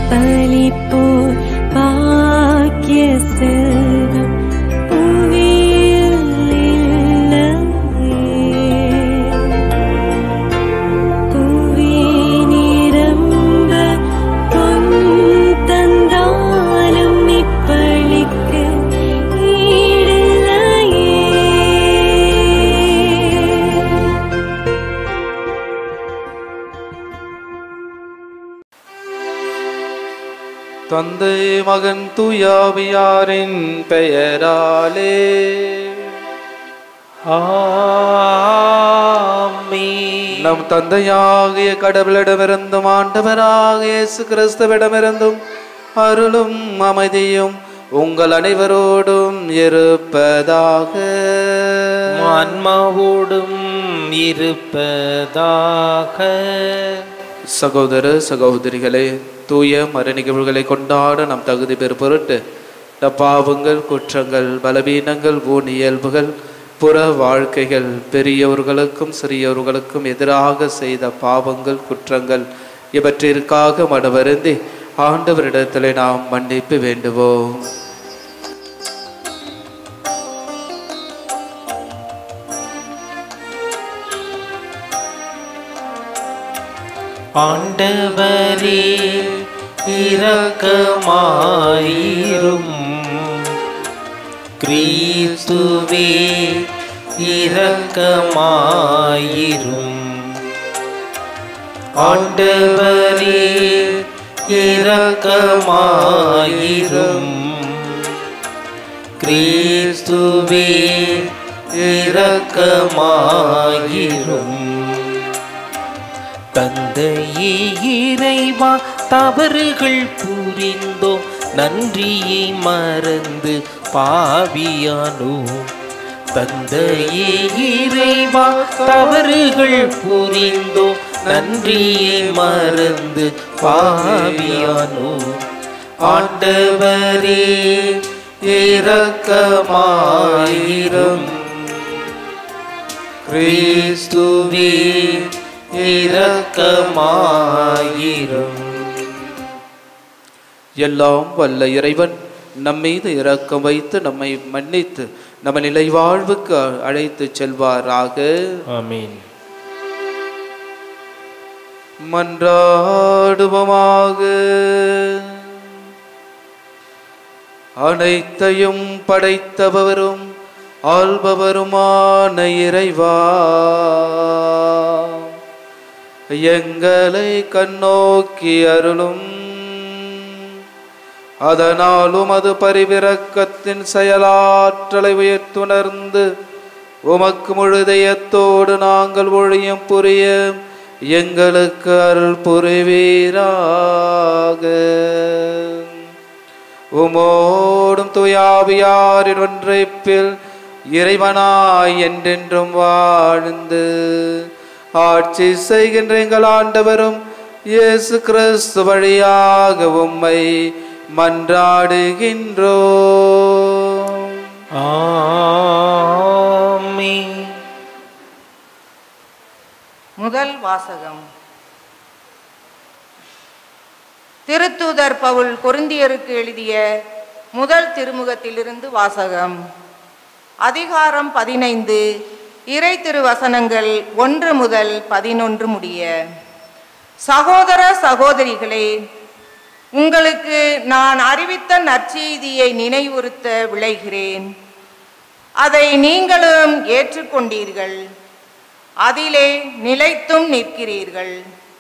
பலிப்போர் பாக்கிய செல்வம் புவியில் இல்லையே. புவி நிரம்ப பொன் தந்தாலும் இப்பளிக்கு ஈடில்லையே. தந்தை மகன் தூயாவியாரின் பெயராலே ஆமென். நம் தந்தையாகிய கடவுளிடமிருந்தும் ஆண்டவராகிய இயேசு கிறிஸ்துவிடமிருந்தும் அருளும் அமைதியும் உங்கள் அனைவரோடும் இருப்பதாக. ஆன்மாவோடும் இருப்பதாக. சகோதர சகோதரிகளே, தூய மறை நிகழ்வுகளை கொண்டாட நம் தகுதி பெறு பொருட்டு பாவங்கள், குற்றங்கள், பலவீனங்கள், ஊன் இயல்புகள், புற வாழ்க்கைகள், பெரியவர்களுக்கும் சிறியவர்களுக்கும் எதிராக செய்த பாவங்கள், குற்றங்கள் இவற்றிற்காக மனவருந்தி ஆண்டவரிடத்திலே நாம் மன்னிப்பு வேண்டுவோம். ஆண்டவரே இரக்கமாயிரும். கிறிஸ்துவே இரக்கமாயிரும். ஆண்டவரே இரக்கமாயிரும். கிறிஸ்துவே இரக்கமாயிரும். தந்தையே இறைவா, தவறுகள் புரிந்தோம், நன்றியை மறந்து பாவியானோம். தந்தையே இறைவா, தவறுகள் புரிந்தோம், நன்றியை மறந்து பாவியானோம். ஆண்டவரே இரக்கமாயிரும். கிறிஸ்துவே இரக்கமாயிரும். எல்லாம் வல்ல இறைவன் நம்மீது இரக்கம் வைத்து நம்மை மன்னித்து நம்ம நிலை வாழ்வுக்கு அழைத்து செல்வாராக. ஆமென். மன்றாடுவோமாக. அனைத்தையும் படைத்தவரும் ஆள்பவருமான இறைவா, எங்களை கண்ணோக்கி அருளும். அதனாலும் அது பரிவிரக்கத்தின் செயலாற்றலை உயர்த்துணர்ந்து உமக்கு முழுதயத்தோடு நாங்கள் ஒழியம் புரிய எங்களுக்கு அருள் புரிவீராக. உமோடும் தூயாவியாரின் ஒன்றைப்பில் இறைவனாய் என்றென்றும் வாழ்ந்து ஆட்சி செய்கின்ற எங்கள் ஆண்டவரும் இயேசு கிறிஸ்து வழியாக உம்மை மன்றாடுகின்றோம். ஆமென். முதல் வாசகம். திருத்தூதர் பவுல் கொரிந்தியருக்கு எழுதிய முதல் திருமுகத்திலிருந்து வாசகம். அதிகாரம் 15, இறை திருவசனங்கள் 1 முதல் 11 முடிய. சகோதர சகோதரிகளே, உங்களுக்கு நான் அறிவித்த நற்செய்தியை நினைவுறுத்த விளைகிறேன். அதை நீங்களும் ஏற்றுக்கொண்டீர்கள், அதிலே நிலைத்தும் நிற்கிறீர்கள்.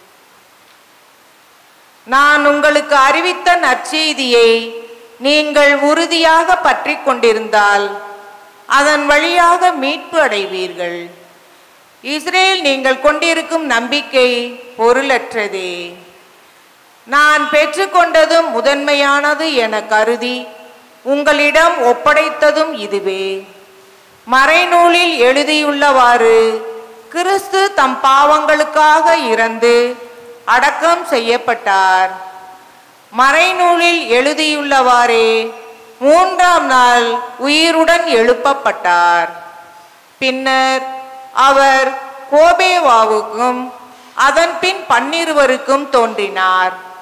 நான் உங்களுக்கு அறிவித்த நற்செய்தியை நீங்கள் உறுதியாக பற்றி கொண்டிருந்தால் அதன் வழியாக மீட்பு அடைவீர்கள். இஸ்ரேல் நீங்கள் கொண்டிருக்கும் நம்பிக்கை பொருளற்றதே. நான் பெற்றுக்கொண்டதும் முதன்மையானது என கருதி உங்களிடம் ஒப்படைத்ததும் இதுவே. மறைநூலில் எழுதியுள்ளவாறு கிறிஸ்து தம் பாவங்களுக்காக இறந்து அடக்கம் செய்யப்பட்டார். மறைநூலில் எழுதியுள்ளவாறே 3ஆம் நாள் உயிருடன் எழுப்பப்பட்டார். பின்னர் அவர் கோபேவாவுக்கும் அதன் பின் 12 தோன்றினார்.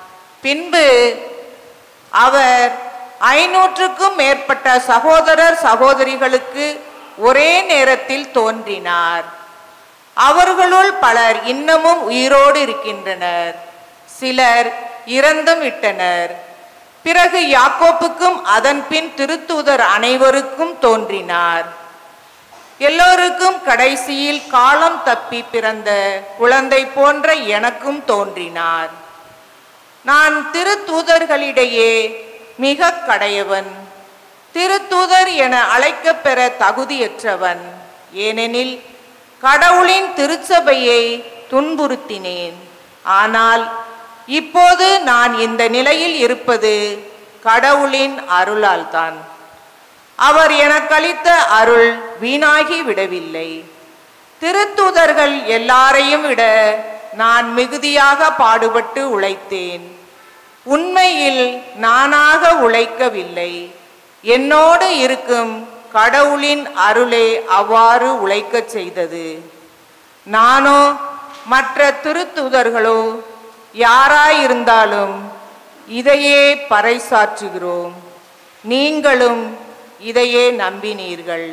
பின்பு அவர் 500க்கும் மேற்பட்ட சகோதரர் சகோதரிகளுக்கு ஒரே நேரத்தில் தோன்றினார். அவர்களுள் பலர் இன்னமும் உயிரோடு இருக்கின்றனர், சிலர் இறந்தும் விட்டனர். பிறகு யாக்கோப்புக்கும் அதன் பின் திருத்தூதர் அனைவருக்கும் தோன்றினார். எல்லோருக்கும் கடைசியில் காலம் தப்பி பிறந்த குழந்தை போன்ற எனக்கும் தோன்றினார். நான் திருத்தூதர்களிடையே மிக கடையவன், திருத்தூதர் என அழைக்கப்பெற தகுதியற்றவன். ஏனெனில் கடவுளின் திருச்சபையை துன்புறுத்தினேன். ஆனால் இப்போது நான் இந்த நிலையில் இருப்பது கடவுளின் அருளால் தான். அவர் எனக்களித்த அருள் வீணாகி விடவில்லை. திருத்தூதர்கள் எல்லாரையும் விட நான் மிகுதியாக பாடுபட்டு உழைத்தேன். உண்மையில் நானாக உழைக்கவில்லை, என்னோடு இருக்கும் கடவுளின் அருளே அவ்வாறு உழைக்கச் செய்தது. நானோ மற்ற திருத்தூதர்களோ யாராயிருந்தாலும் இதையே பறைசாற்றுகிறோம். நீங்களும் இதையே நம்பினீர்கள்.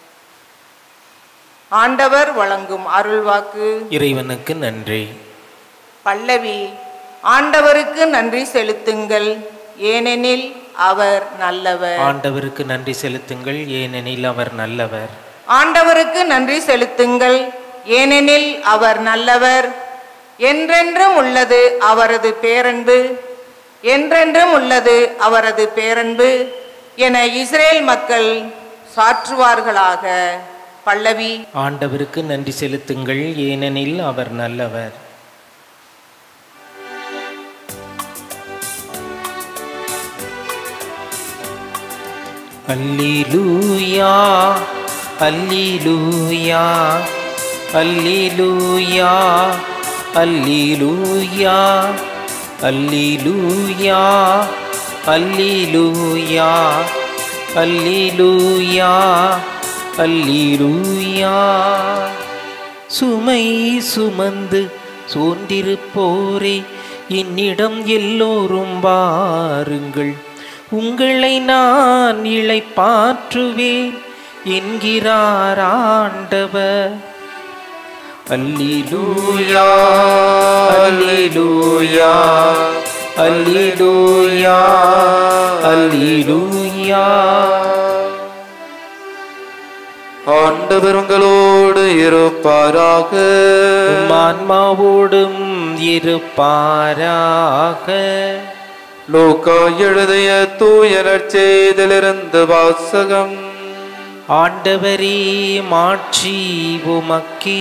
ஆண்டவர் வழங்கும் அருள்வாக்கு. இறைவனுக்கு நன்றி. பல்லவி. ஆண்டவருக்கு நன்றி செலுத்துங்கள், ஏனெனில் அவர் நல்லவர். ஆண்டவருக்கு நன்றி செலுத்துங்கள், ஏனெனில் அவர் நல்லவர். ஆண்டவருக்கு நன்றி செலுத்துங்கள், ஏனெனில் அவர் நல்லவர். என்றென்றும் உள்ளது அவரது பேரன்பு, என்றென்றும் உள்ளது அவரது பேரன்பு என இஸ்ரேல் மக்கள் சாற்றுவார்களாக. பல்லவி. ஆண்டவருக்கு நன்றி செலுத்துங்கள், ஏனெனில் அவர் நல்லவர். அல்லேலூயா அல்லேலூயா அல்லேலூயா அல்லேலூயா அல்லேலூயா அல்லேலூயா அல்லேலூயா அல்லேலூயா. சுமை சுமந்து சோர்ந்திருப்போரே என்னிடம் எல்லோரும் வாருங்கள், உங்களை நான் இளைப்பாற்றுவேன் என்கிறார் ஆண்டவர். அல்லேலூயா அல்லேலூயா அல்லேலூயா அல்லேலூயா. ஆண்டவர் உங்களோடு இருப்பாராக, ஆன்மாவோடும் இருப்பாராக. லூக்கா எழுதிய தூய நற்செய்தியிலிருந்து வாசகம். ஆண்டவரே மாட்சி உமக்கே.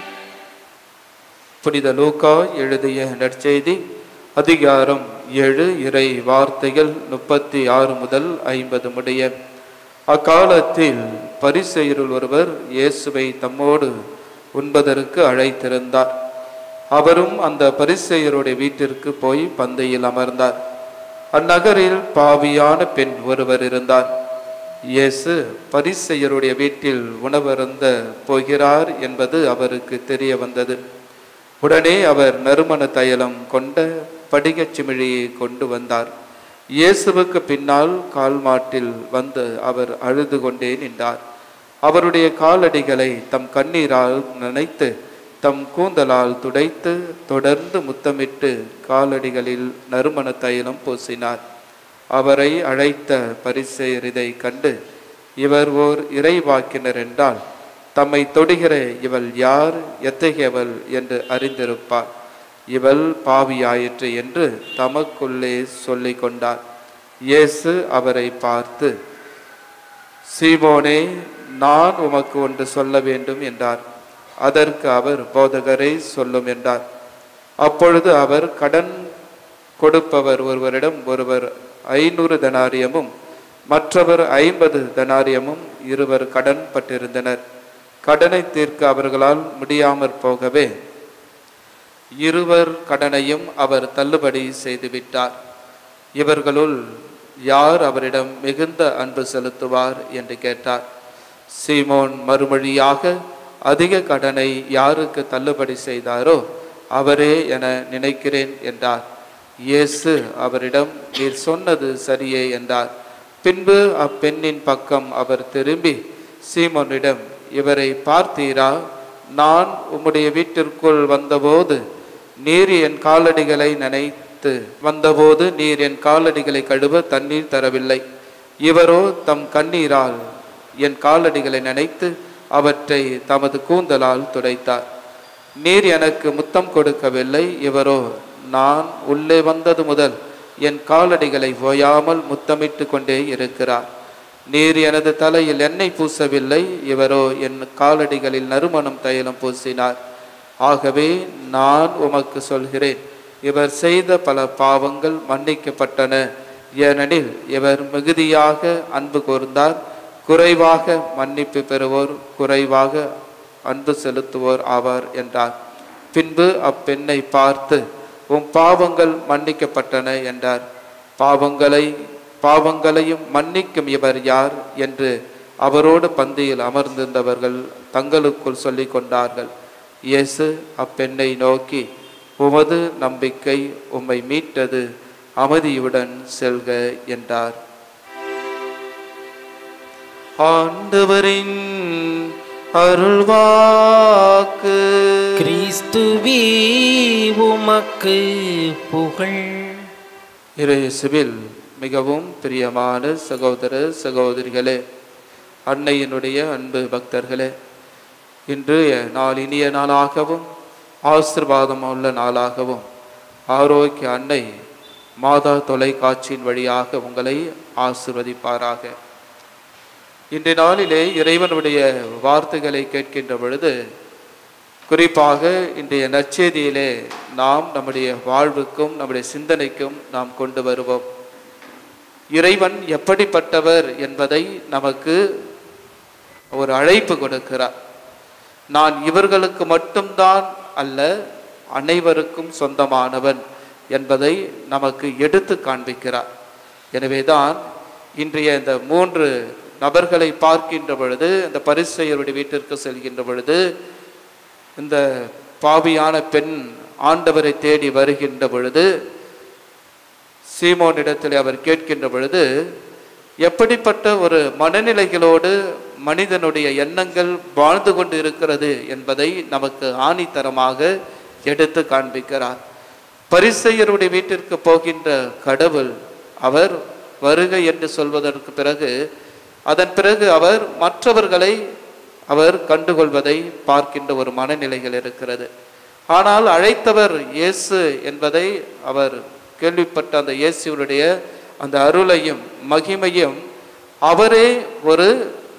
புனித லூக்கா எழுதிய நற்செய்தி அதிகாரம் 7 இறை வார்த்தைகள் 36 முதல் 50 முடிய. அக்காலத்தில் பரிசேயருள் ஒருவர் இயேசுவை தம்மோடு உண்பதற்கு அழைத்திருந்தார். அவரும் அந்த பரிசேயருடைய வீட்டிற்கு போய் பந்தையில் அமர்ந்தார். அந்நகரில் பாவியான பெண் ஒருவர் இருந்தார். இயேசு பரிசேயருடைய வீட்டில் உணவருந்த போகிறார் என்பது அவருக்கு தெரிய வந்தது. உடனே அவர் நறுமண தைலம் கொண்ட படிகச் சிமிழியை கொண்டு வந்தார். இயேசுவுக்கு பின்னால் கால் மாட்டில் வந்து அவர் அழுது கொண்டே நின்றார். அவருடைய காலடிகளை தம் கண்ணீரால் நனைத்து தம் கூந்தலால் துடைத்து தொடர்ந்து முத்தமிட்டு காலடிகளில் நறுமண தைலம் பூசினார். அவரை அழைத்த பரிசேயர் இதை கண்டு, இவர் ஓர் இறைவாக்கினர் என்றால் தம்மை தொடுகிற இவள் யார், எத்தகையவள் என்று அறிந்திருப்பார். இவள் பாவியாயிற்று என்று தமக்குள்ளே சொல்லிக் கொண்டார். இயேசு அவரை பார்த்து, சீமோனே, நான் உமக்கு ஒன்று சொல்ல வேண்டும் என்றார். அதற்கு அவர், போதகரை சொல்லும் என்றார். அப்பொழுது அவர், கடன் கொடுப்பவர் ஒருவரிடம் ஒருவர் 500 தெனாரியமும் மற்றவர் 50 தெனாரியமும் இருவர் கடன் பட்டிருந்தனர். கடனை தீர்க்க அவர்களால் முடியாமற் போகவே இருவர் கடனையும் அவர் தள்ளுபடி செய்துவிட்டார். இவர்களுள் யார் அவரிடம் மிகுந்த அன்பு செலுத்துவார் என்று கேட்டார். சீமோன் மறுமொழியாக, அதிக கடனை யாருக்கு தள்ளுபடி செய்தாரோ அவரே என நினைக்கிறேன் என்றார். இயேசு அவரிடம், நீர் சொன்னது சரியே என்றார். பின்பு அப்பெண்ணின் பக்கம் அவர் திரும்பி சீமோனிடம், இவரை பார்த்தீரா? நான் உம்முடைய வீட்டிற்குள் வந்தபோது நீர் என் காலடிகளை கழுவ தண்ணீர் தரவில்லை. இவரோ தம் கண்ணீரால் என் காலடிகளை நனைத்து அவற்றை தமது கூந்தலால் துடைத்தார். நீர் எனக்கு முத்தம் கொடுக்கவில்லை. இவரோ நான் உள்ளே வந்தது முதல் என் காலடிகளை ஓயாமல் முத்தமிட்டு கொண்டே இருக்கிறார். நீர் எனது தலையில் எண்ணெய் பூசவில்லை. இவரோ என் காலடிகளில் நறுமணம் தைலம் பூசினார். ஆகவே நான் உமக்கு சொல்கிறேன், இவர் செய்த பல பாவங்கள் மன்னிக்கப்பட்டன, ஏனெனில் இவர் மிகுதியாக அன்பு கூர்ந்தார். குறைவாக மன்னிப்பு பெறுவோர் குறைவாக அன்பு செலுத்துவோர் ஆவார் என்றார். பின்பு அப்பெண்ணை பார்த்து, உம் பாவங்கள் மன்னிக்கப்பட்டன என்றார். பாவங்களையும் மன்னிக்கும் இவர் யார் என்று அவரோடு பந்தியில் அமர்ந்திருந்தவர்கள் தங்களுக்குள் சொல்லிக் கொண்டார்கள். இயேசு அப்பெண்ணை நோக்கி, உமது நம்பிக்கை உம்மை மீட்டது, அமைதியுடன் செல்க என்றார். ஆண்டவரின் அருள்வாக்கு. கிறிஸ்துவே உமக்கு புகழ். இயேசுவில் மிகவும் பிரியமான சகோதர சகோதரிகளே, அன்னையினுடைய அன்பு பக்தர்களே, இன்றைய நாள் இனிய நாளாகவும் ஆசீர்வாதம் உள்ள நாளாகவும் ஆரோக்கிய அன்னை மாதா தொலைக்காட்சியின் வழியாக உங்களை ஆசீர்வதிப்பாராக. இன்றைய நாளிலே இறைவனுடைய வார்த்தைகளை கேட்கின்ற பொழுது, குறிப்பாக இன்றைய நற்செய்தியிலே நாம் நம்முடைய வாழ்வுக்கும் நம்முடைய சிந்தனைக்கும் நாம் கொண்டு வருவோம். இறைவன் எப்படிப்பட்டவர் என்பதை நமக்கு ஒரு அழைப்பு கொடுக்கிறார். நான் இவர்களுக்கு மட்டும்தான் அல்ல, அனைவருக்கும் சொந்தமானவன் என்பதை நமக்கு எடுத்து காண்பிக்கிறார். எனவேதான் இன்றைய இந்த 3 நபர்களை பார்க்கின்ற பொழுது, இந்த பரிசேயருடைய வீட்டிற்கு செல்கின்ற பொழுது, இந்த பாவியான பெண் ஆண்டவரை தேடி வருகின்ற பொழுது சீமோனிடத்தில் அவர் கேட்கின்ற பொழுது, எப்படிப்பட்ட ஒரு மனநிலைகளோடு மனிதனுடைய எண்ணங்கள் வாழ்ந்து கொண்டு இருக்கிறது என்பதை நமக்கு ஆணித்தரமாக எடுத்து காண்பிக்கிறார். பரிசேயருடைய வீட்டிற்கு போகின்ற கடவுள் அவர் வருகை என்று சொல்வதற்கு பிறகு, அதன் பிறகு அவர் மற்றவர்களை அவர் கண்டுகொள்வதை பார்க்கின்ற ஒரு மனநிலைகள் இருக்கிறது. ஆனால் அழைத்தவர் இயேசு என்பதை அவர் கேள்விப்பட்ட அந்த இயேசுடைய அந்த அருளையும் மகிமையும் அவரே ஒரு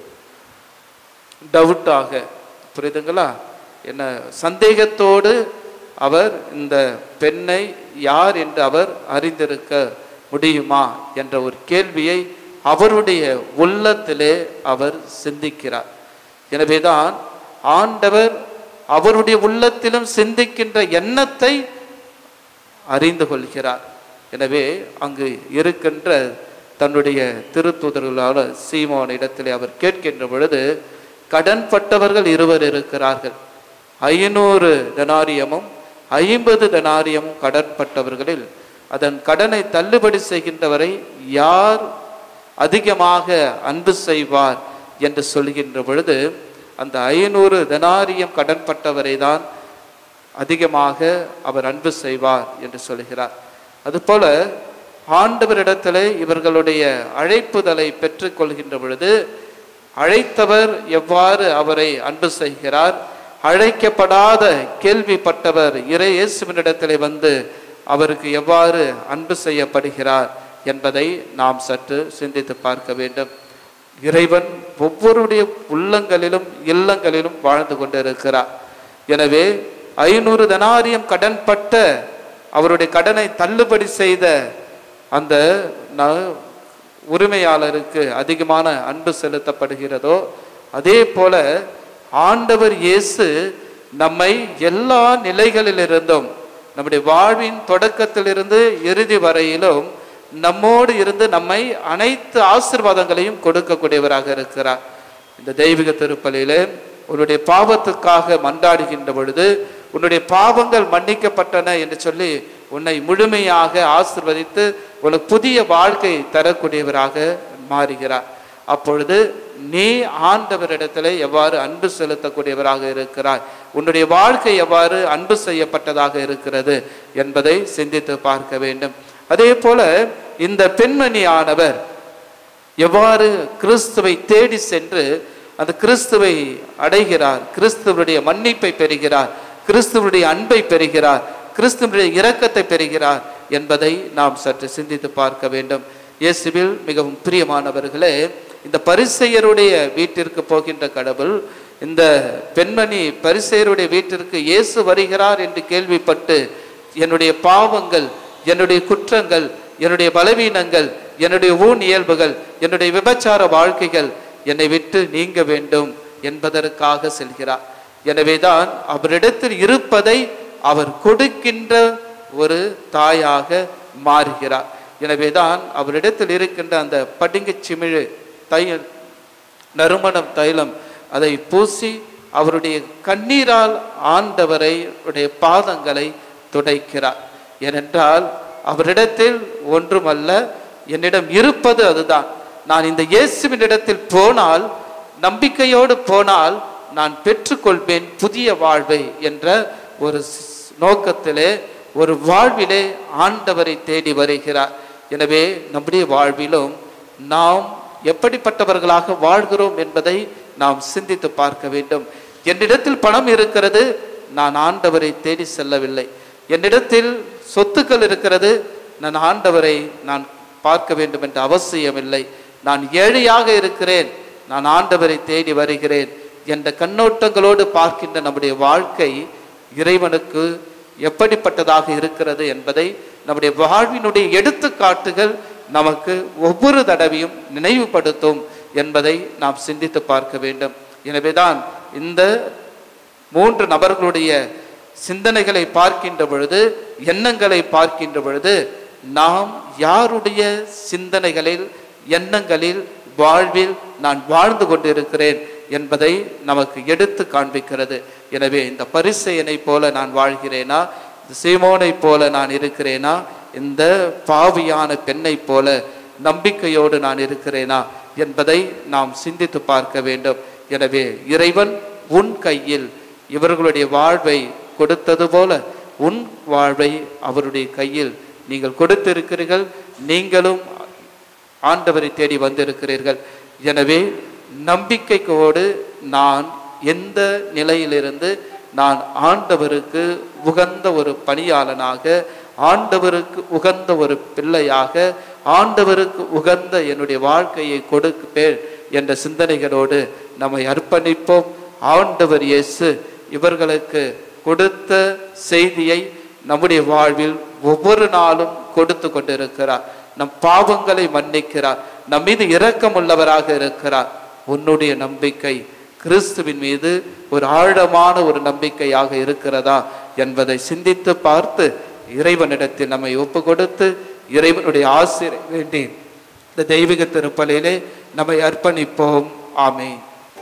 டவுட்டாக, புரியுதுங்களா, என்ன சந்தேகத்தோடு அவர் இந்த பெண்ணை யார் என்று அவர் அறிந்திருக்க முடியுமா என்ற ஒரு கேள்வியை அவருடைய உள்ளத்திலே அவர் சிந்திக்கிறார். எனவேதான் ஆண்டவர் அவருடைய உள்ளத்திலும் சிந்திக்கின்ற எண்ணத்தை அறிந்து கொள்கிறார். எனவே அங்கு இருக்கின்ற தன்னுடைய திருத்தூதர்களால் சீமோன் இடத்திலே அவர் கேட்கின்ற பொழுது, கடன்பட்டவர்கள் 2 இருக்கிறார்கள். 500 தெனாரியமும் 50 தெனாரியமும் கடன்பட்டவர்களில் அதன் கடனை தள்ளுபடி செய்கின்றவரை யார் அதிகமாக அன்பு செய்வார் என்று சொல்கின்ற பொழுது, அந்த 500 தெனாரியம் கடன்பட்டவரை தான் அதிகமாக அவர் அன்பு செய்வார் என்று சொல்கிறார். அதுபோல ஆண்டவரிடத்திலே இவர்களுடைய அழைப்புதலை பெற்று கொள்கின்ற பொழுது, அழைத்தவர் எவ்வாறு அவரை அன்பு செய்கிறார், அழைக்கப்படாத கேள்விப்பட்டவர் இயேசுவினிடத்திலே வந்து அவருக்கு எவ்வாறு அன்பு செய்யப்படுகிறார் என்பதை நாம் சற்று சிந்தித்து பார்க்க வேண்டும். இறைவன் ஒவ்வொருடைய உள்ளங்களிலும் இல்லங்களிலும் வாழ்ந்து கொண்டிருக்கிறார். எனவே 500 தெனாரியம் கடன்பட்ட அவருடைய கடனை தள்ளுபடி செய்த அந்த உரிமையாளருக்கு அதிகமான அன்பு செலுத்தப்படுகிறதோ, அதே போல ஆண்டவர் இயேசு நம்மை எல்லா நிலைகளிலிருந்தும், நம்முடைய வாழ்வின் தொடக்கத்திலிருந்து இறுதி வரையிலும் நம்மோடு இருந்து நம்மை அனைத்து ஆசீர்வாதங்களையும் கொடுக்கக்கூடியவராக இருக்கிறார். இந்த தெய்வீக திருப்பலியிலே உன்னுடைய பாவத்துக்காக மன்றாடுகின்ற பொழுது, உன்னுடைய பாவங்கள் மன்னிக்கப்பட்டன என்று சொல்லி உன்னை முழுமையாக ஆசீர்வதித்து உனக்கு புதிய வாழ்க்கை தரக்கூடியவராக மாறுகிறார். அப்பொழுது நீ ஆண்டவரிடத்தில் எவ்வாறு அன்பு செலுத்தக்கூடியவராக இருக்கிறாய், உன்னுடைய வாழ்க்கை எவ்வாறு அன்பு செய்யப்பட்டதாக இருக்கிறது என்பதை சிந்தித்து பார்க்க வேண்டும். அதே போல இந்த பெண்மணியானவர் எவ்வாறு கிறிஸ்துவை தேடி சென்று அந்த கிறிஸ்துவை அடைகிறார், கிறிஸ்துவனுடைய மன்னிப்பை பெறுகிறார், கிறிஸ்துவனுடைய அன்பை பெறுகிறார், கிறிஸ்துவனுடைய இரக்கத்தை பெறுகிறார் என்பதை நாம் சற்று சிந்தித்து பார்க்க வேண்டும். இயேசுவில் மிகவும் பிரியமானவர்களே, இந்த பரிசேயருடைய வீட்டிற்கு போகின்ற கடவுள் இந்த பெண்மணி பரிசேயருடைய வீட்டிற்கு இயேசு வருகிறார் என்று கேள்விப்பட்டு என்னுடைய பாவங்கள், என்னுடைய குற்றங்கள், என்னுடைய பலவீனங்கள், என்னுடைய ஊன் இயல்புகள், என்னுடைய விபச்சார வாழ்க்கைகள் என்னை விட்டு நீங்க வேண்டும் என்பதற்காக செல்கிறார். எனவேதான் அவரிடத்தில் இருப்பதை அவர் கொடுக்கின்ற ஒரு தாயாக மாறுகிறார். எனவேதான் அவரிடத்தில் இருக்கின்ற அந்த படிங்க சிமிழ் நறுமணம் தைலம் அதை பூசி அவருடைய கண்ணீரால் ஆண்டவரை பாதங்களை துடைக்கிறார். ஏனென்றால் அவரிடத்தில் ஒன்றுமல்ல, என்னிடம் இருப்பது அதுதான். நான் இந்த இயேசுவினிடத்தில் போனால், நம்பிக்கையோடு போனால் நான் பெற்றுக்கொள்வேன் புதிய வாழ்வை என்ற ஒரு நோக்கத்திலே, ஒரு வாழ்விலே ஆண்டவரை தேடி வருகிறார். எனவே நம்முடைய வாழ்விலும் நாம் எப்படிப்பட்டவர்களாக வாழ்கிறோம் என்பதை நாம் சிந்தித்து பார்க்க வேண்டும். என்னிடத்தில் பணம் இருக்கிறது, நான் ஆண்டவரை தேடி செல்லவில்லை. என்னிடத்தில் சொத்துக்கள் இருக்கிறது, நான் ஆண்டவரை நான் பார்க்க வேண்டும் என்ற அவசியமில்லை. நான் ஏழையாக இருக்கிறேன், நான் ஆண்டவரை தேடி வருகிறேன் என்ற கண்ணோட்டங்களோடு பார்க்கின்ற நம்முடைய வாழ்க்கை இறைவனுக்கு எப்படிப்பட்டதாக இருக்கிறது என்பதை நம்முடைய வாழ்வினுடைய எடுத்துக்காட்டுகள் நமக்கு ஒவ்வொரு தடவையும் நினைவுபடுத்தும் என்பதை நாம் சிந்தித்து பார்க்க வேண்டும். எனவேதான் இந்த 3 நபர்களுடைய சிந்தனைகளை பார்க்கின்ற பொழுது, எண்ணங்களை பார்க்கின்ற பொழுது, நாம் யாருடைய சிந்தனைகளில், எண்ணங்களில், வாழ்வில் நான் வாழ்ந்து கொண்டிருக்கிறேன் என்பதை நமக்கு எடுத்து காண்பிக்கிறது. எனவே இந்த பரிசேயனை போல நான் வாழ்கிறேனா, சீமோனை போல நான் இருக்கிறேனா, இந்த பாவியான பெண்ணை போல நம்பிக்கையோடு நான் இருக்கிறேனா என்பதை நாம் சிந்தித்து பார்க்க வேண்டும். எனவே இறைவன் உன் கையில் இவர்களுடைய வாழ்வை கொடுத்தது போல உன் வாழ்வை அவருடைய கையில் நீங்கள் கொடுத்திருக்கிறீர்கள். நீங்களும் ஆண்டவரை தேடி வந்திருக்கிறீர்கள். எனவே நம்பிக்கையோடு நான் எந்த நிலையிலிருந்து நான் ஆண்டவருக்கு உகந்த ஒரு பணியாளனாக, ஆண்டவருக்கு உகந்த ஒரு பிள்ளையாக, ஆண்டவருக்கு உகந்த என்னுடைய வாழ்க்கையை கொடுப்பேன் என்ற சிந்தனைகளோடு நம்மை அர்ப்பணிப்போம். ஆண்டவர் இயேசு இவர்களுக்கு கொடுத்த செய்தியை நம்முடைய வாழ்வில் ஒவ்வொரு நாளும் கொடுத்து கொண்டிருக்கிறார். நம் பாவங்களை மன்னிக்கிறார், நம் மீது இரக்கம் உள்ளவராக இருக்கிறார். உன்னுடைய நம்பிக்கை கிறிஸ்துவின் மீது ஒரு ஆழமான ஒரு நம்பிக்கையாக இருக்கிறதா என்பதை சிந்தித்து பார்த்து இறைவனிடத்தில் நம்மை ஒப்பு கொடுத்து இறைவனுடைய ஆசிரை வேண்டி இந்த தெய்வீக திருப்பலியிலே நம்மை அர்ப்பணிப்போம். ஆமென்.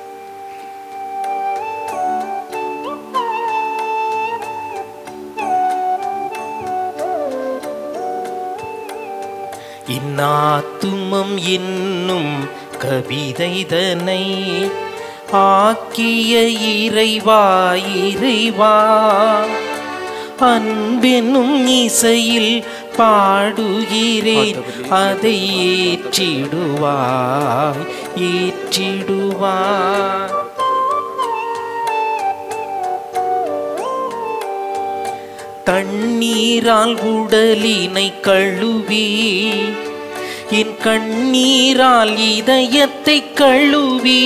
இன்னாத்துமம் என்னும் கவிதைதனை ஆக்கிய இறைவா இறைவா, அன்பெனும் இசையில் பாடுகிறேன், அதை ஏற்றிடுவாய் ஏற்றிடுவாய். தண்ணீரால் உடலினை கழுவி, என் கண்ணீரால் இதயத்தை கழுவி,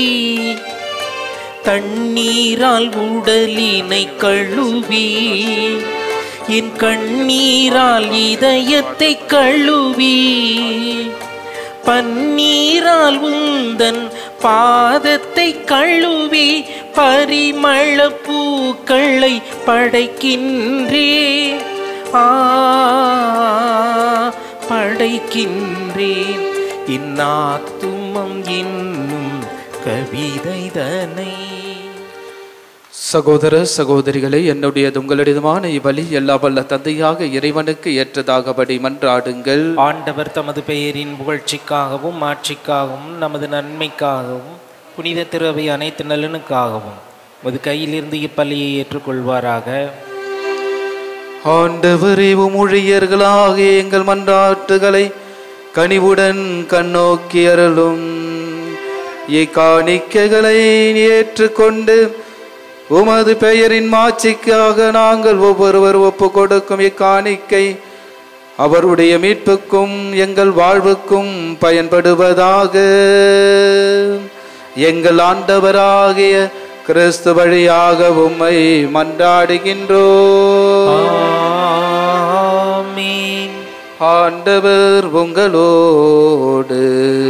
தண்ணீரால் உடலினை கழுவி, என் கண்ணீரால் இதயத்தை கழுவி, பன்னீரால் உந்தன் பாதத்தை கழுவி, பரிமள பூக்களை படைக்கின்றேன், படைக்கின்றேன். இன்னாத்துமம் என்னும் கவிதைதனை. சகோதர சகோதரிகளே, என்னுடையது உங்களுடையதுமான இவ்வழி எல்லா வல்ல தந்தையாக இறைவனுக்கு ஏற்றதாகபடி மன்றாடுங்கள். ஆண்டவர் தமது பெயரின் புகழ்ச்சிக்காகவும் ஆட்சிக்காகவும் நமது நன்மைக்காகவும் புனித திருவை அனைத்து நலனுக்காகவும் உமது கையிலிருந்து இப்பலியை ஏற்றுக்கொள்வாராக. ஆண்டவரே, ஊழியர்களாக எங்கள் மன்றாட்டுகளை கனிவுடன் கண்ணோக்கி அருளும். இக்காணிக்கைகளை ஏற்றுக்கொண்டு உமது பெயரின் மாட்சிக்காக நாங்கள் ஒவ்வொருவர் ஒப்பு கொடுக்கும் இக்காணிக்கை அவருடைய மீட்புக்கும் எங்கள் வாழ்வுக்கும் பயன்படுவதாக. எங்கள் ஆண்டவராகிய கிறிஸ்து வழியாக உம்மை மன்றாடுகின்றோம். ஆமென். ஆண்டவர் உங்களோடு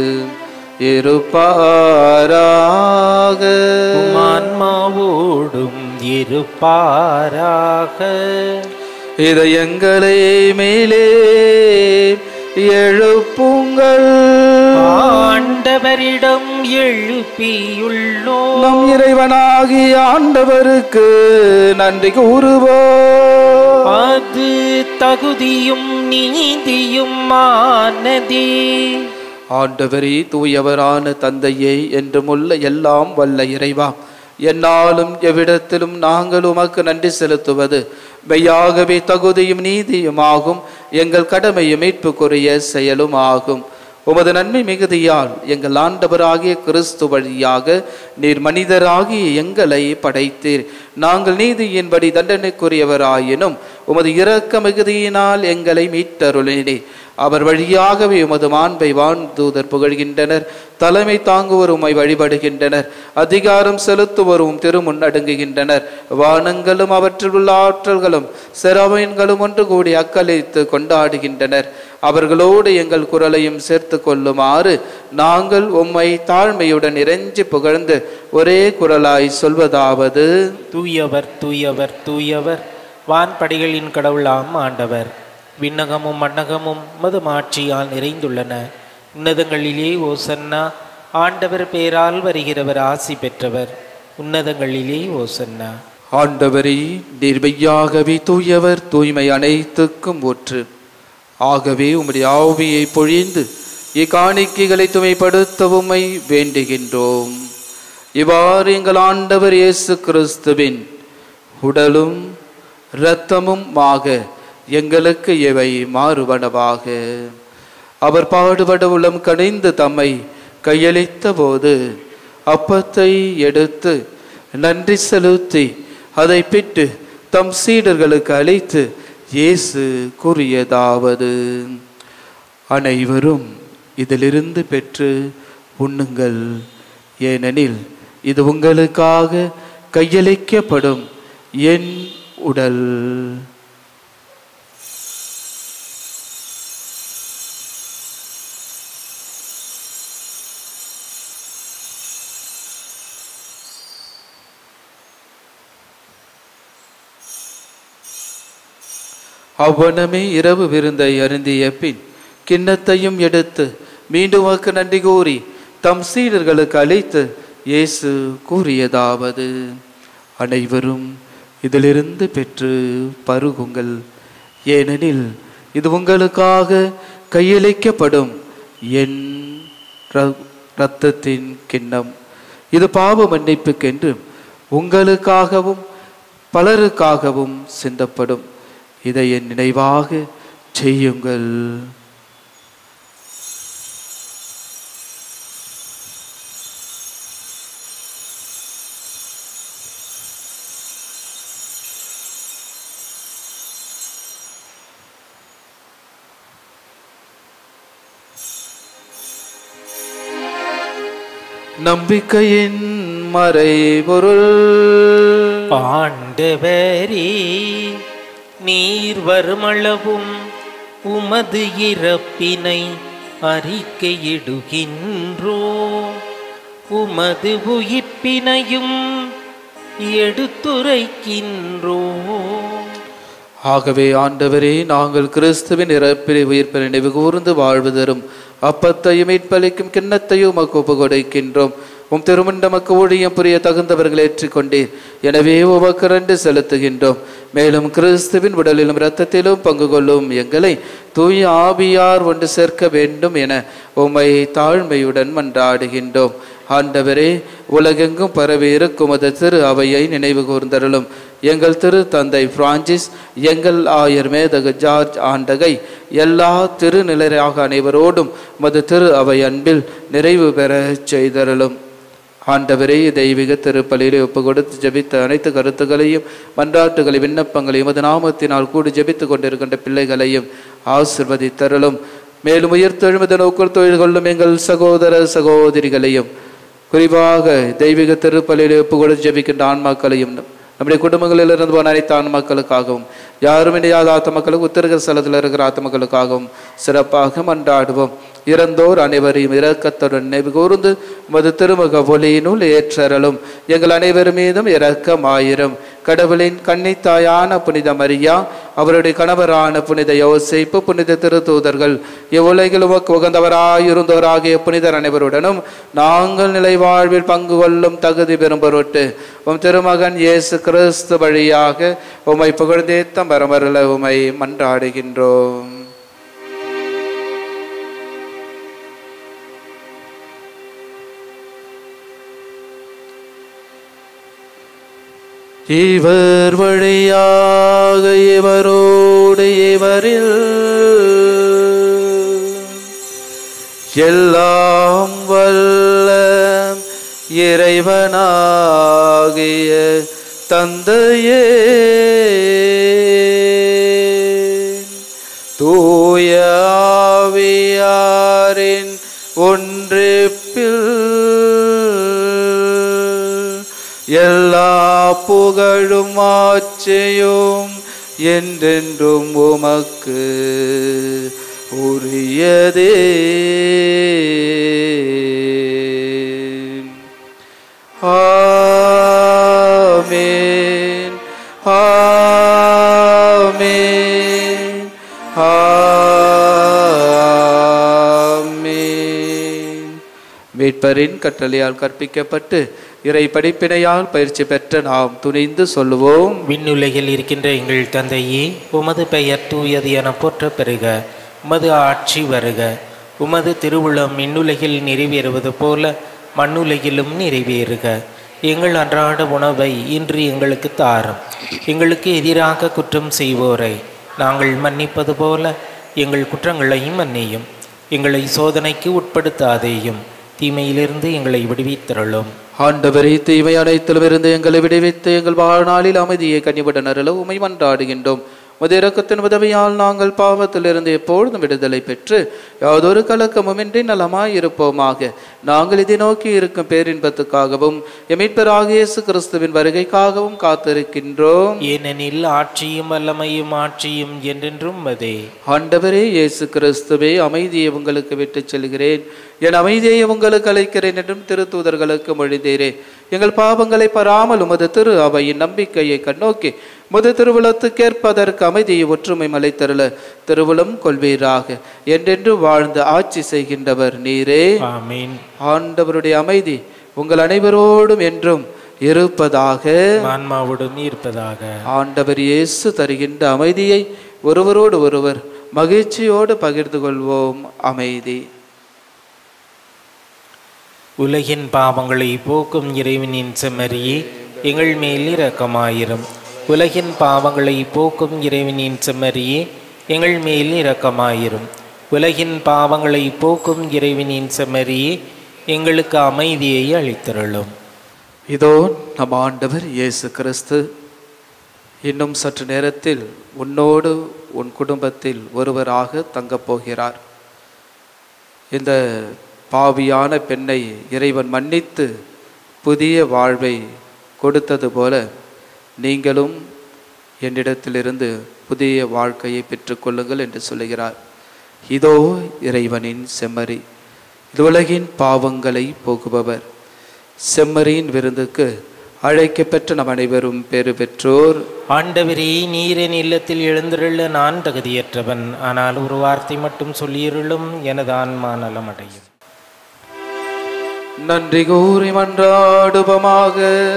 இருப்பாராக. உம் ஆன்மாவோடும் இருப்பாராக. இதயங்களை மேலே எழுப்புங்கள். ஆண்டவரிடம் எழுப்பியுள்ளோம். நம் இறைவனாகிய ஆண்டவருக்கு நன்றி கூறுவோம். அது தகுதியும் நீதியும் ஆனதே. ஆண்டவரே, தூயவரான தந்தையே, என்றுமுள்ள எல்லாம் வல்ல இறைவா, என்னாலும் எவ்விடத்திலும் நாங்கள் உமக்கு நன்றி செலுத்துவது மெய்யாகவே தகுதியும் நீதியுமாகும். எங்கள் கடமையும் மீட்புக்குரிய செயலும் ஆகும். உமது நன்மை மிகுதியால் எங்கள் ஆண்டவராகிய கிறிஸ்து வழியாக நீர் மனிதராகிய எங்களை படைத்தீர். நாங்கள் நீதியின்படி தண்டனைக்குரியவராயினும் உமது இரக்க மிகுதியினால் எங்களை மீட்டருளினே. அவர் வழியாகவே உமது மாண்பை வான்தூதர் புகழ்கின்றனர். தலைமை தாங்குவோர் உம்மை வழிபடுகின்றனர். அதிகாரம் செலுத்துவோரும் திருமுன்னடுங்குகின்றனர். வானங்களும் அவற்றில் உள்ள ஆற்றல்களும் செராமீன்களும் ஒன்று கூடி அக்களித்து கொண்டாடுகின்றனர். அவர்களோடு எங்கள் குரலையும் சேர்த்து கொள்ளுமாறு நாங்கள் உம்மை தாழ்மையுடன் இறைஞ்சி புகழ்ந்து ஒரே குரலாய் சொல்வதாவது: தூயவர் தூயவர் தூயவர், வான்படைகளின் கடவுளாம் ஆண்டவர். விண்ணகமும் மண்ணகமும் மது மாட்சியால் நிறைந்துள்ளன. உன்னதங்களிலே ஓசன்னா. ஆண்டவர் பேரால் வருகிறவர் ஆசி பெற்றவர். உன்னதங்களிலே ஓசன்னா. ஆண்டவரே, நீர் மெய்யாகவே தூயவர், தூய்மை அனைத்துக்கும் ஊற்று. ஆகவே உம்முடைய ஆவியை பொழிந்து இக்காணிக்கைகளை தூய்மைப்படுத்த உம்மை வேண்டுகின்றோம். இவ்வாறு எங்கள் ஆண்டவர் இயேசு கிறிஸ்துவின் உடலும் இரத்தமும் ஆக எங்களுக்கு இவை மாறுபடவாக. அவர் பாடுபட உளம் கனிந்து தம்மை கையளித்த போது அப்பத்தை எடுத்து நன்றி செலுத்தி அதை பிட்டு தம் சீடர்களுக்கு அளித்து இயேசு கூறியதாவது: அனைவரும் இதிலிருந்து பெற்று உண்ணுங்கள், ஏனெனில் இது உங்களுக்காக கையளிக்கப்படும் என் உடல். அவ்வனமே இரவு விருந்தை அருந்திய பின் கிண்ணத்தையும் எடுத்து மீண்டும் வாக்கு நன்றி கூறி தம் சீடர்களுக்கு அளித்து இயேசு கூறியதாவது: அனைவரும் இதிலிருந்து பெற்று பருகுங்கள், ஏனெனில் இது உங்களுக்காக கையளிக்கப்படும் என் இரத்தத்தின் கிண்ணம். இது பாவ மன்னிப்புக்கென்று உங்களுக்காகவும் பலருக்காகவும் சிந்தப்படும். இதை என் நினைவாக செய்யுங்கள். நம்பிக்கையின் மறைபொருள். ஆண்டவரே, நீர் வருமளவும் உமது இறப்பினை அறிக்கையிடுகின்றோ, உமது உயிர்ப்பினையும் எடுத்துரைக்கின்றோ. ஆகவே ஆண்டவரே, நாங்கள் கிறிஸ்துவின் இறப்பினை உயிர்ப்பினை நினைவு கூர்ந்து வாழ்வு தரும் அப்பத்தையும் மீட்பளிக்கும் கிண்ணத்தையும் உமக்கு ஒப்பு கொடுக்கின்றோம். உம் திருமண்டமக்கு ஊழியம் புரிய தகுந்தவர்கள் ஏற்றுக்கொண்டீர். எனவே உமக்கு நன்றி செலுத்துகின்றோம். மேலும் கிறிஸ்துவின் உடலிலும் இரத்தத்திலும் பங்கு கொள்ளும் எங்களை தூய ஆவியார் ஒன்று சேர்க்க வேண்டும் என உம்மை தாழ்மையுடன் மன்றாடுகின்றோம். ஆண்டவரே, உலகெங்கும் பரவி இருக்கும் அது திரு அவையை நினைவு கூர்ந்தருளும். எங்கள் திரு தந்தை பிரான்சிஸ், எங்கள் ஆயர் மேதகு ஜார்ஜ் ஆண்டகை, எல்லா திருநிலையாக அனைவரோடும் மது திரு அவை அன்பில் நிறைவு பெற செய்தருளும். ஆண்டவரே, தெய்வீக திருப்பலியிலே ஒப்பு கொடுத்து ஜெபித்த அனைத்து கருத்துக்களையும் மன்றாட்டுகளை விண்ணப்பங்களையும் அது நாமத்தினால் கூடி ஜெபித்துக் கொண்டிருக்கின்ற பிள்ளைகளையும் ஆசிர்வதித்தருளும். மேலும் உயிர்த்தெழுமத நோக்கில் தொழில் கொள்ளும் எங்கள் சகோதர சகோதரிகளையும், குறிப்பாக தெய்வீக திருப்பலியிலே ஒப்பு கொடுத்து ஜெபிக்கின்ற ஆன்மாக்களையும், நம்முடைய குடும்பங்களில் இருந்து போன அனைத்து ஆன்மாக்களுக்காகவும், யாரும் இணையாத ஆத்மக்களுக்கு உத்தரக ஸ்தலத்தில் இருக்கிற ஆத்மக்களுக்காகவும் சிறப்பாக மன்றாடுவோம். இறந்தோர் அனைவரையும் இரக்கத்துடன் நினைவு கூர்ந்து மது திருமுக ஒளியினுள் ஏற்றரலும். எங்கள் அனைவர் மீதும் இரக்கமாயிரும். கடவுளின் கன்னித்தாயான புனித மரியா, அவருடைய கணவரான புனித யோசேப்பு, புனித திருத்தூதர்கள், இவ்வுலகில் உமக்கு உகந்தவராயிருந்தோராகிய புனிதர் அனைவருடனும் நாங்கள் நிலை வாழ்வில் பங்கு கொள்ளும் தகுதி பெறும் பொருட்டு உம் திருமகன் இயேசு கிறிஸ்து வழியாக உம்மை புகழ்ந்தேத்தம் வரமருள உம்மை மன்றாடுகின்றோம். இவர் வழியாக இவரோடு இவரில் எல்லாம் வல்ல இறைவனாகிய தந்தையே, தூய ஆவியாரின் ஒன்றிப்பில் எல்லா புகழும் ஆட்சியும் என்றென்றும் உமக்கு உரியதே. ஆமென், ஆமென், ஆமென். மீட்பரின் கட்டளையால் கற்பிக்கப்பட்டு இறை படிப்பினையால் பயிற்சி பெற்ற நாம் துணிந்து சொல்லுவோம். விண்ணுலகில் இருக்கின்ற எங்கள் தந்தையே, உமது பெயர் தூயது என போற்ற பெறுக. உமது ஆட்சி வருக. உமது திருவுளம் விண்ணுலகில் நிறைவேறுவது போல மண்ணுலகிலும் நிறைவேறுக. எங்கள் அன்றாட உணவை இன்று எங்களுக்கு தாரும். எங்களுக்கு எதிராக குற்றம் செய்வோரை நாங்கள் மன்னிப்பது போல எங்கள் குற்றங்களையும் மன்னியும். எங்களை சோதனைக்கு உட்படுத்தாதேயும், தீமையிலிருந்து எங்களை விடுவித்தருளும். ஆண்டவரே, தீமை அனைத்திலும் இருந்து எங்களை விடுவித்து எங்கள் வாழ்நாளில் அமைதியை கனிவுடன் அருள உம்மை மன்றாடுகின்றோம். உமது இரக்கத்தின் உதவியால் நாங்கள் பாவத்திலிருந்து எப்பொழுதும் விடுதலை பெற்று யாதொரு கலக்கமுமின்றி நலமாயிருப்போமாக. நாங்கள் இதை நோக்கி இருக்கும் பேரின்பத்துக்காகவும் மீட்பராகிய இயேசு கிறிஸ்துவின் வருகைக்காகவும் காத்திருக்கின்றோம். ஏனெனில் ஆட்சியும் வல்லமையும் ஆட்சியும் என்றென்றும் அதே. ஆண்டவரே இயேசு கிறிஸ்துவே, அமைதியை உங்களுக்கு விட்டுச் செல்கிறேன், என் அமைதியை உங்களுக்கு அளிக்கிறேன் என்றும் திருத்தூதர்களுக்கு மொழிந்தீரே. எங்கள் பாவங்களை பராமல் உமது திரு அவையின் நம்பிக்கையை கண்ணோக்கி முது திருவுளத்துக்கேற்பதற்கு அமைதியை ஒற்றுமை மலைத்தருள திருவுளம் கொள்வீராக. என்றென்று வாழ்ந்து ஆட்சி செய்கின்றவர் நீரே. ஆமென். ஆண்டவருடைய அமைதி உங்கள் அனைவரோடும் என்றும் இருப்பதாக. ஆன்மாவுடன் இருப்பதாக. ஆண்டவர் இயேசு தருகின்ற அமைதியை ஒருவரோடு ஒருவர் மகிழ்ச்சியோடு பகிர்ந்து கொள்வோம். அமைதி. உலகின் பாவங்களை போக்கும் இறைவனின் செம்மறியே, எங்கள் மேல் இரக்கமாயிரும். உலகின் பாவங்களை போக்கும் இறைவனின் செம்மறியே, எங்கள் மேல் இரக்கமாயிரும். உலகின் பாவங்களை போக்கும் இறைவனின் செம்மறியே, எங்களுக்கு அமைதியை அளித்தருளும். இதோ நம் ஆண்டவர் இயேசு கிறிஸ்து இன்னும் சற்று நேரத்தில் உன்னோடு உன் குடும்பத்தில் ஒருவராக தங்கப் போகிறார். இந்த பாவியான பெண்ணை இறைவன் மன்னித்து புதிய வாழ்வை கொடுத்தது போல நீங்களும் என்னிடத்திலிருந்து புதிய வாழ்க்கையை பெற்றுக்கொள்ளுங்கள் என்று சொல்லுகிறார். இதோ இறைவனின் செம்மறி, இது உலகின் பாவங்களை போக்குபவர். செம்மறியின் விருந்துக்கு அழைக்கப்பெற்ற நம் அனைவரும் பேறு பெற்றோர். ஆண்டவரே, நீரின் இல்லத்தில் எழுந்திருள்ள நான் தகுதியற்றவன், ஆனால் ஒரு வார்த்தை மட்டும் சொல்லியிருளும் எனது ஆன்மா நலமடையும். நன்றி கூறி மன்றாடுபமாக.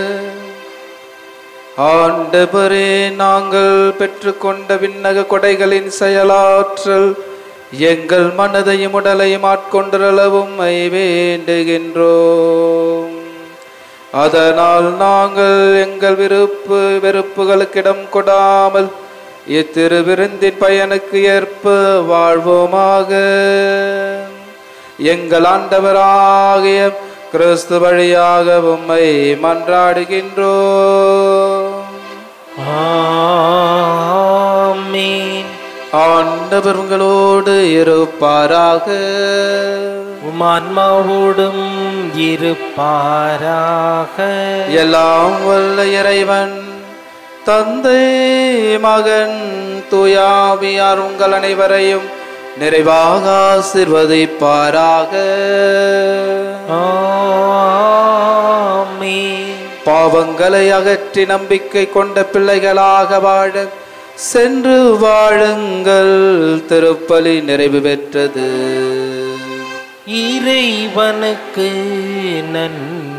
ஆண்டவரே, நாங்கள் பெற்றுக்கொண்ட விண்ணக கொடைகளின் செயலாற்றல் எங்கள் மனதையும் உடலையும் ஆட்கொண்டளவும் வேண்டுகின்றோம். அதனால் நாங்கள் எங்கள் வெறுப்புகளுக்கிடம் கொடாமல் இத்திரு விருந்தின் பயனுக்கு ஏற்ப வாழ்வோமாக. எங்கள் ஆண்டவராகிய கிறிஸ்து வழியாக உம்மை மன்றாடுகின்றோம். ஆமென். ஆண்டவர் உங்களோடு இருப்பாராக. உம் ஆன்மாவோடும் இருப்பாராக. எல்லாம் வல்ல இறைவன் தந்தை, மகன், தூயாவியார் உங்கள் அனைவரையும் நிறைவாக ஆசீர்வதிப்பாராக. ஆமென். பாவங்களை அகற்றி நம்பிக்கை கொண்ட பிள்ளைகளாக வாழ சென்று வாழுங்கள். திருப்பலி நிறைவு பெற்றது. இறைவனுக்கு நன்றி.